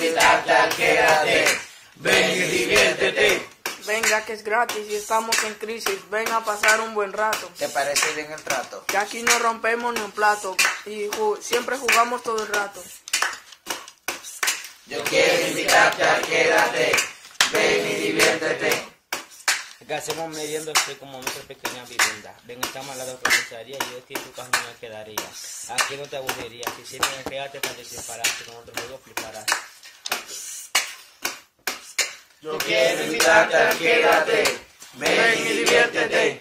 invitarte a quédate, ven y diviértete. Venga que es gratis y estamos en crisis, ven a pasar un buen rato. ¿Te parece bien el trato? Que aquí no rompemos ni un plato y siempre jugamos todo el rato. Yo quiero invitarte a quédate, ven y diviértete. Que hacemos mediándose como nuestra pequeña vivienda. Ven, estamos al lado de la comisaría y yo aquí en tu casa no me quedaría. Aquí no te aburriría, si siempre me quédate para dispararte, con otro juego fliparás. Yo quiero invitarte a quédate, ven y diviértete.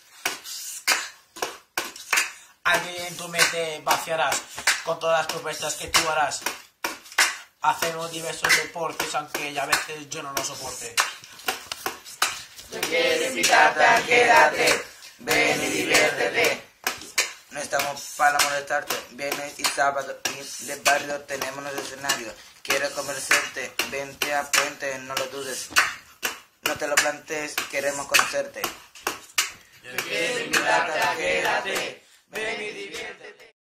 Aquí en tu mente vaciarás con todas las propuestas que tú harás. Hacemos diversos deportes, aunque a veces yo no lo soporte. Yo quiero invitarte a quédate, ven y diviértete. No estamos para molestarte. Viernes y sábado y de barrio tenemos nuestro escenario. Quiero conversarte, vente a Puente, no lo dudes. No te lo plantees, queremos conocerte. Yo quiero invitarte a quédate, ven y diviértete.